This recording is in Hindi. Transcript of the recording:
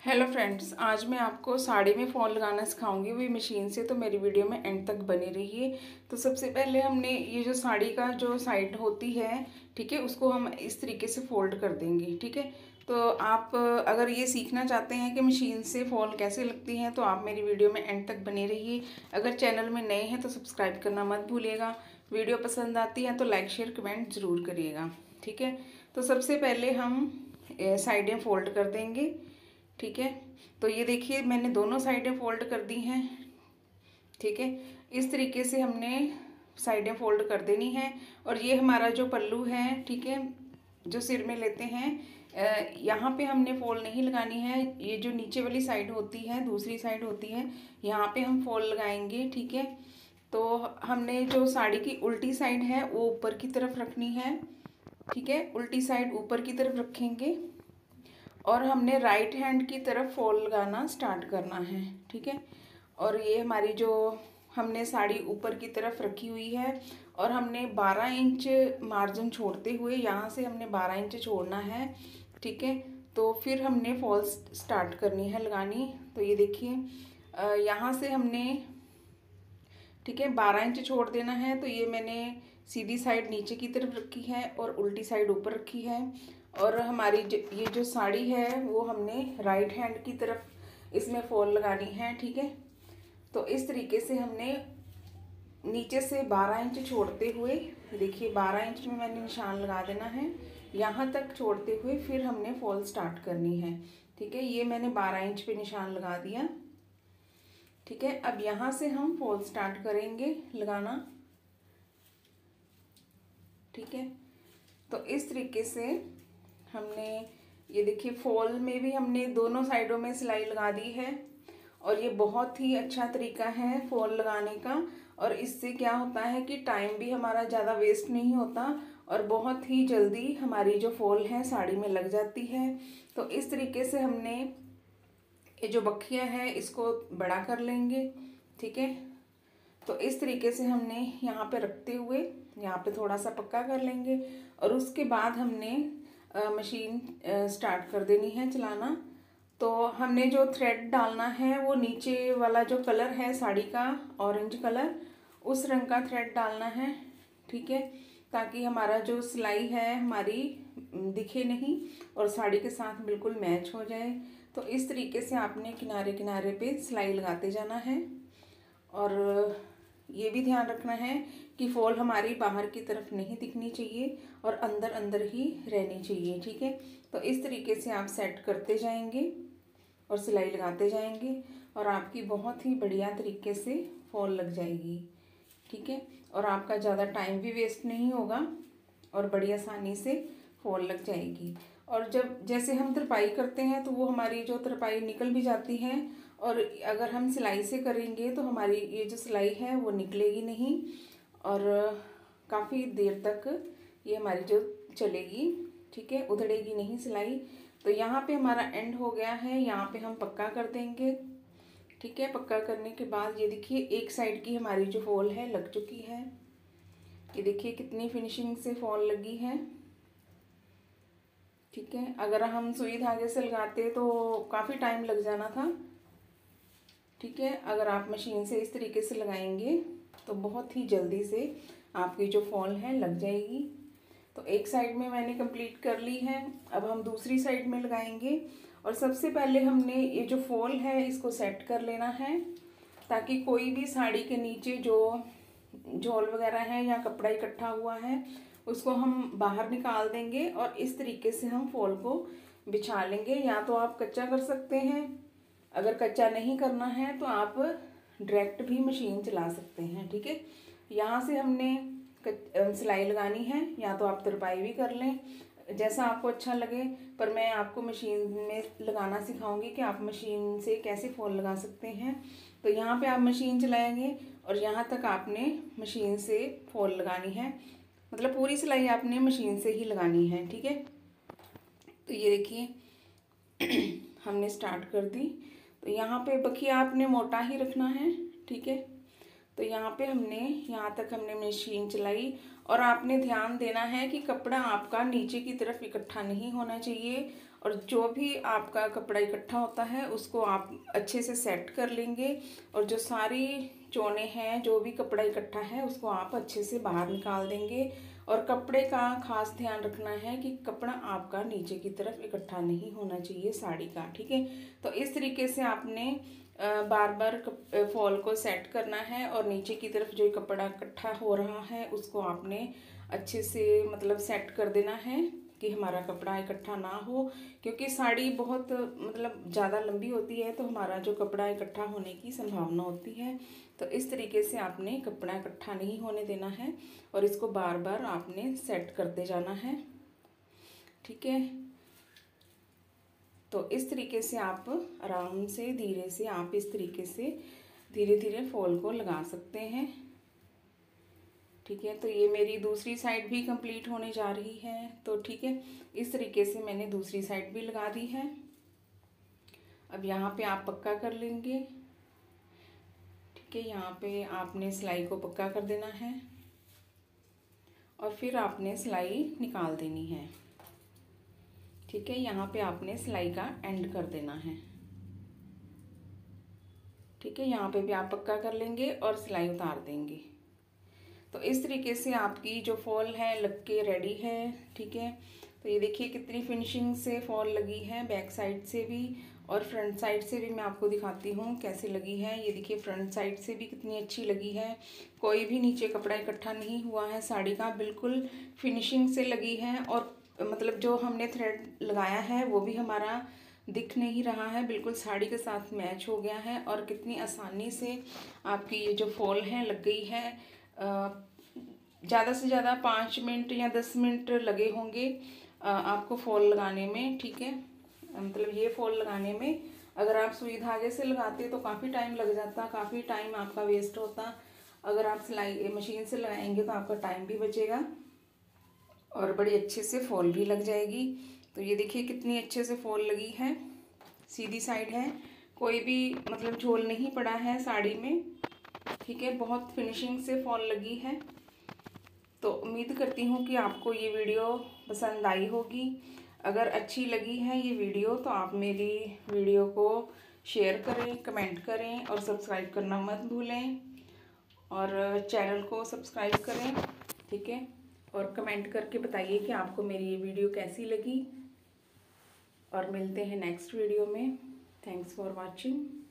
हेलो फ्रेंड्स, आज मैं आपको साड़ी में फ़ॉल लगाना सिखाऊंगी, वो मशीन से। तो मेरी वीडियो में एंड तक बने रहिए। तो सबसे पहले हमने ये जो साड़ी का जो साइड होती है, ठीक है, उसको हम इस तरीके से फोल्ड कर देंगे। ठीक है, तो आप अगर ये सीखना चाहते हैं कि मशीन से फ़ॉल कैसे लगती हैं तो आप मेरी वीडियो में एंड तक बने रहिए। अगर चैनल में नए हैं तो सब्सक्राइब करना मत भूलिएगा। वीडियो पसंद आती है तो लाइक शेयर कमेंट ज़रूर करिएगा। ठीक है, तो सबसे पहले हम साइडें फोल्ड कर देंगे। ठीक है, तो ये देखिए मैंने दोनों साइडें फोल्ड कर दी हैं। ठीक है, इस तरीके से हमने साइडें फोल्ड कर देनी है। और ये हमारा जो पल्लू है, ठीक है, जो सिर में लेते हैं, यहाँ पे हमने फॉल नहीं लगानी है। ये जो नीचे वाली साइड होती है, दूसरी साइड होती है, यहाँ पे हम फॉल लगाएंगे। ठीक है, तो हमने जो साड़ी की उल्टी साइड है वो ऊपर की तरफ रखनी है। ठीक है, उल्टी साइड ऊपर की तरफ रखेंगे और हमने राइट हैंड की तरफ फॉल लगाना स्टार्ट करना है। ठीक है, और ये हमारी जो हमने साड़ी ऊपर की तरफ रखी हुई है और हमने 12 इंच मार्जिन छोड़ते हुए यहाँ से हमने 12 इंच छोड़ना है। ठीक है, तो फिर हमने फॉल स्टार्ट करनी है लगानी। तो ये देखिए यहाँ से हमने, ठीक है, 12 इंच छोड़ देना है। तो ये मैंने सीधी साइड नीचे की तरफ रखी है और उल्टी साइड ऊपर रखी है। और हमारी ये जो साड़ी है वो हमने राइट हैंड की तरफ इसमें फॉल लगानी है। ठीक है, तो इस तरीके से हमने नीचे से 12 इंच छोड़ते हुए, देखिए 12 इंच में मैंने निशान लगा देना है, यहाँ तक छोड़ते हुए फिर हमने फॉल स्टार्ट करनी है। ठीक है, ये मैंने 12 इंच पे निशान लगा दिया। ठीक है, अब यहाँ से हम फॉल स्टार्ट करेंगे लगाना। ठीक है, तो इस तरीके से हमने, ये देखिए फॉल में भी हमने दोनों साइडों में सिलाई लगा दी है। और ये बहुत ही अच्छा तरीका है फॉल लगाने का। और इससे क्या होता है कि टाइम भी हमारा ज़्यादा वेस्ट नहीं होता और बहुत ही जल्दी हमारी जो फॉल है साड़ी में लग जाती है। तो इस तरीके से हमने ये जो बखियाँ हैं इसको बड़ा कर लेंगे। ठीक है, तो इस तरीके से हमने यहाँ पे रखते हुए यहाँ पे थोड़ा सा पक्का कर लेंगे और उसके बाद हमने मशीन स्टार्ट कर देनी है चलाना। तो हमने जो थ्रेड डालना है वो नीचे वाला जो कलर है साड़ी का, ऑरेंज कलर, उस रंग का थ्रेड डालना है। ठीक है, ताकि हमारा जो सिलाई है हमारी दिखे नहीं और साड़ी के साथ बिल्कुल मैच हो जाए। तो इस तरीके से आपने किनारे किनारे पे सिलाई लगाते जाना है। और ये भी ध्यान रखना है कि फॉल हमारी बाहर की तरफ नहीं दिखनी चाहिए और अंदर अंदर ही रहनी चाहिए। ठीक है, तो इस तरीके से आप सेट करते जाएंगे और सिलाई लगाते जाएंगे और आपकी बहुत ही बढ़िया तरीके से फॉल लग जाएगी। ठीक है, और आपका ज़्यादा टाइम भी वेस्ट नहीं होगा और बड़ी आसानी से फॉल लग जाएगी। और जब जैसे हम तरपाई करते हैं तो वो हमारी जो तरपाई निकल भी जाती है, और अगर हम सिलाई से करेंगे तो हमारी ये जो सिलाई है वो निकलेगी नहीं और काफ़ी देर तक ये हमारी जो चलेगी। ठीक है, उधड़ेगी नहीं सिलाई। तो यहाँ पे हमारा एंड हो गया है, यहाँ पे हम पक्का कर देंगे। ठीक है, पक्का करने के बाद ये देखिए एक साइड की हमारी जो फॉल है लग चुकी है। ये देखिए कितनी फिनिशिंग से फॉल लगी है। ठीक है, अगर हम सुई धागे से लगाते तो काफ़ी टाइम लग जाना था। ठीक है, अगर आप मशीन से इस तरीके से लगाएंगे तो बहुत ही जल्दी से आपकी जो फॉल है लग जाएगी। तो एक साइड में मैंने कंप्लीट कर ली है, अब हम दूसरी साइड में लगाएंगे। और सबसे पहले हमने ये जो फॉल है इसको सेट कर लेना है, ताकि कोई भी साड़ी के नीचे जो झोल वगैरह है या कपड़ा इकट्ठा हुआ है उसको हम बाहर निकाल देंगे और इस तरीके से हम फॉल को बिछा लेंगे। या तो आप कच्चा कर सकते हैं, अगर कच्चा नहीं करना है तो आप डायरेक्ट भी मशीन चला सकते हैं। ठीक है, यहाँ से हमने सिलाई लगानी है, या तो आप तरपाई भी कर लें, जैसा आपको अच्छा लगे। पर मैं आपको मशीन में लगाना सिखाऊंगी कि आप मशीन से कैसे फॉल लगा सकते हैं। तो यहाँ पे आप मशीन चलाएंगे और यहाँ तक आपने मशीन से फॉल लगानी है, मतलब पूरी सिलाई आपने मशीन से ही लगानी है। ठीक है, तो ये देखिए हमने स्टार्ट कर दी। तो यहाँ पे बखिया आपने मोटा ही रखना है। ठीक है, तो यहाँ पे हमने, यहाँ तक हमने मशीन चलाई और आपने ध्यान देना है कि कपड़ा आपका नीचे की तरफ इकट्ठा नहीं होना चाहिए और जो भी आपका कपड़ा इकट्ठा होता है उसको आप अच्छे से सेट कर लेंगे। और जो सारी चोने हैं, जो भी कपड़ा इकट्ठा है उसको आप अच्छे से बाहर निकाल देंगे। और कपड़े का खास ध्यान रखना है कि कपड़ा आपका नीचे की तरफ इकट्ठा नहीं होना चाहिए साड़ी का, ठीक है। तो इस तरीके से आपने बार बार फॉल को सेट करना है और नीचे की तरफ जो कपड़ा इकट्ठा हो रहा है उसको आपने अच्छे से मतलब सेट कर देना है कि हमारा कपड़ा इकट्ठा ना हो। क्योंकि साड़ी बहुत मतलब ज़्यादा लंबी होती है तो हमारा जो कपड़ा इकट्ठा होने की संभावना होती है। तो इस तरीके से आपने कपड़ा इकट्ठा नहीं होने देना है और इसको बार बार आपने सेट करते जाना है, ठीक है। तो इस तरीके से आप आराम से धीरे से आप इस तरीके से धीरे धीरे फॉल को लगा सकते हैं, ठीक है। तो ये मेरी दूसरी साइड भी कंप्लीट होने जा रही है, तो ठीक है, इस तरीके से मैंने दूसरी साइड भी लगा दी है। अब यहाँ पे आप पक्का कर लेंगे, ठीक है। यहाँ पे आपने सिलाई को पक्का कर देना है और फिर आपने सिलाई निकाल देनी है, ठीक है। यहाँ पे आपने सिलाई का एंड कर देना है, ठीक है। यहाँ पे भी आप पक्का कर लेंगे और सिलाई उतार देंगे। तो इस तरीके से आपकी जो फॉल है लग के रेडी है, ठीक है। तो ये देखिए कितनी फिनिशिंग से फॉल लगी है, बैक साइड से भी और फ्रंट साइड से भी मैं आपको दिखाती हूँ कैसे लगी है। ये देखिए फ्रंट साइड से भी कितनी अच्छी लगी है, कोई भी नीचे कपड़ा इकट्ठा नहीं हुआ है साड़ी का, बिल्कुल फिनिशिंग से लगी है। और मतलब जो हमने थ्रेड लगाया है वो भी हमारा दिख नहीं रहा है, बिल्कुल साड़ी के साथ मैच हो गया है। और कितनी आसानी से आपकी ये जो फॉल है लग गई है। ज़्यादा से ज़्यादा 5 मिनट या 10 मिनट लगे होंगे आपको फॉल लगाने में, ठीक है। मतलब ये फॉल लगाने में अगर आप सुई धागे से लगाते तो काफ़ी टाइम लग जाता, काफ़ी टाइम आपका वेस्ट होता। अगर आप सिलाई मशीन से लगाएंगे तो आपका टाइम भी बचेगा और बड़ी अच्छे से फॉल भी लग जाएगी। तो ये देखिए कितनी अच्छे से फॉल लगी है, सीधी साइड है, कोई भी मतलब झोल नहीं पड़ा है साड़ी में, ठीक है। बहुत फिनिशिंग से फॉल लगी है। तो उम्मीद करती हूँ कि आपको ये वीडियो पसंद आई होगी। अगर अच्छी लगी है ये वीडियो तो आप मेरी वीडियो को शेयर करें, कमेंट करें और सब्सक्राइब करना मत भूलें। और चैनल को सब्सक्राइब करें, ठीक है। और कमेंट करके बताइए कि आपको मेरी ये वीडियो कैसी लगी। और मिलते हैं नेक्स्ट वीडियो में। Thanks for watching.